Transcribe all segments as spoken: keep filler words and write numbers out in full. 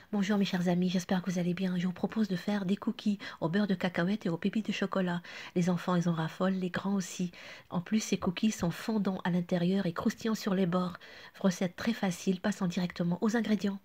Bonjour mes chers amis, j'espère que vous allez bien. Je vous propose de faire des cookies au beurre de cacahuète et aux pépites de chocolat. Les enfants, ils en raffolent, les grands aussi. En plus, ces cookies sont fondants à l'intérieur et croustillants sur les bords. Recette très facile, passant directement aux ingrédients.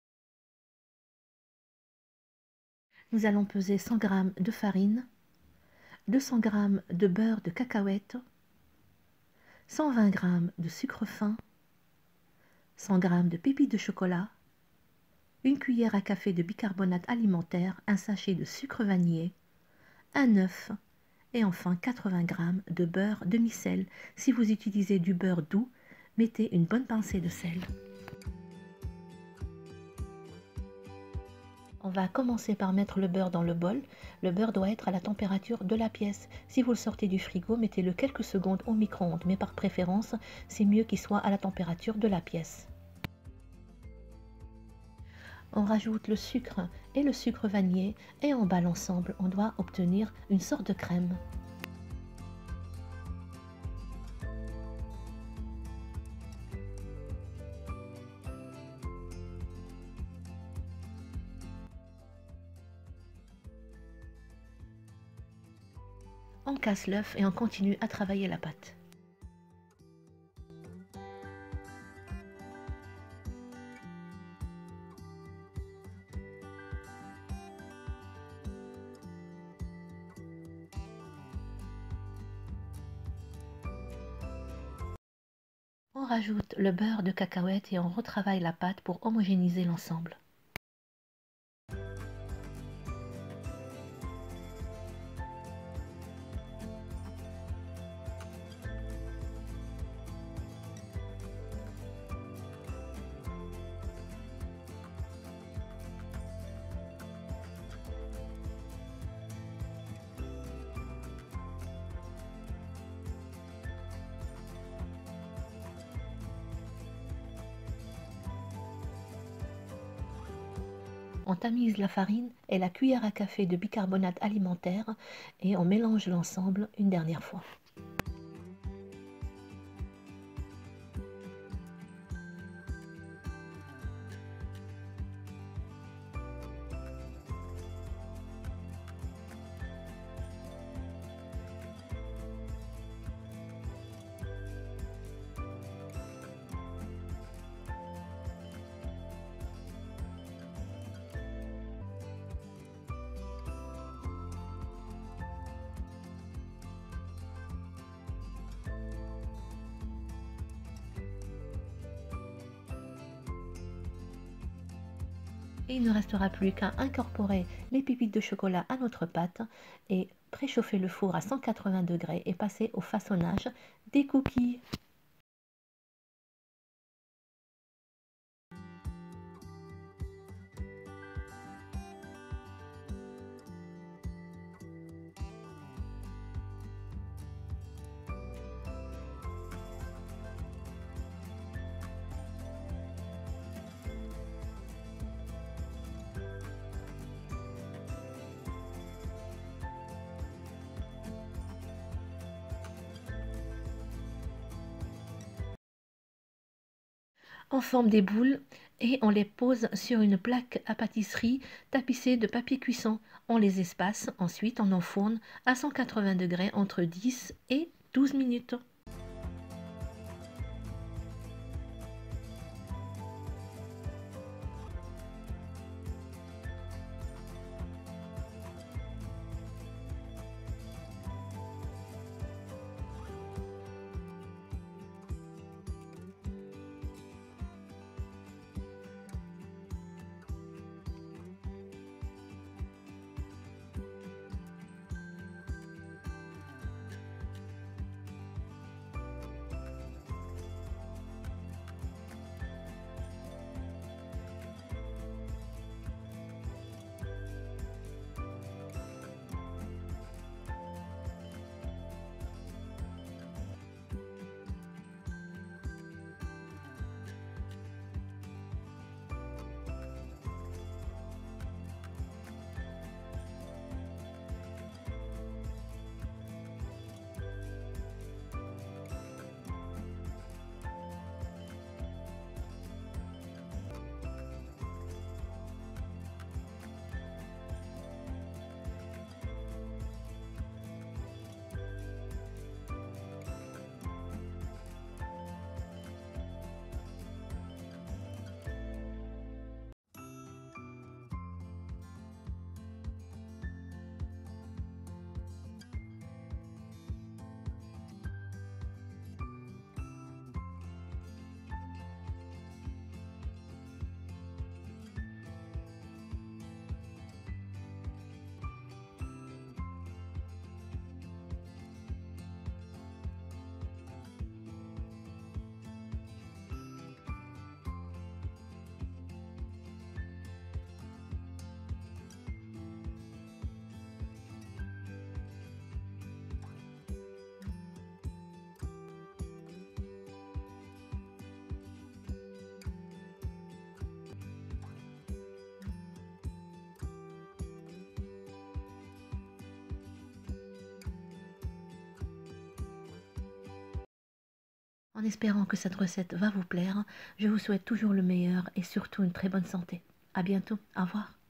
Nous allons peser cent grammes de farine, deux cents grammes de beurre de cacahuète, cent vingt grammes de sucre fin, cent grammes de pépites de chocolat, une cuillère à café de bicarbonate alimentaire, un sachet de sucre vanillé, un œuf et enfin quatre-vingts grammes de beurre demi-sel. Si vous utilisez du beurre doux, mettez une bonne pincée de sel. On va commencer par mettre le beurre dans le bol. Le beurre doit être à la température de la pièce. Si vous le sortez du frigo, mettez-le quelques secondes au micro-ondes, mais par préférence, c'est mieux qu'il soit à la température de la pièce. On rajoute le sucre et le sucre vanillé et on emballe ensemble. On doit obtenir une sorte de crème. On casse l'œuf et on continue à travailler la pâte. On rajoute le beurre de cacahuète et on retravaille la pâte pour homogénéiser l'ensemble. On tamise la farine et la cuillère à café de bicarbonate alimentaire et on mélange l'ensemble une dernière fois. Et il ne restera plus qu'à incorporer les pépites de chocolat à notre pâte et préchauffer le four à cent quatre-vingts degrés et passer au façonnage des cookies. On forme des boules et on les pose sur une plaque à pâtisserie tapissée de papier cuisson. On les espace, ensuite on enfourne à cent quatre-vingts degrés entre dix et douze minutes. En espérant que cette recette va vous plaire, je vous souhaite toujours le meilleur et surtout une très bonne santé. À bientôt, au revoir.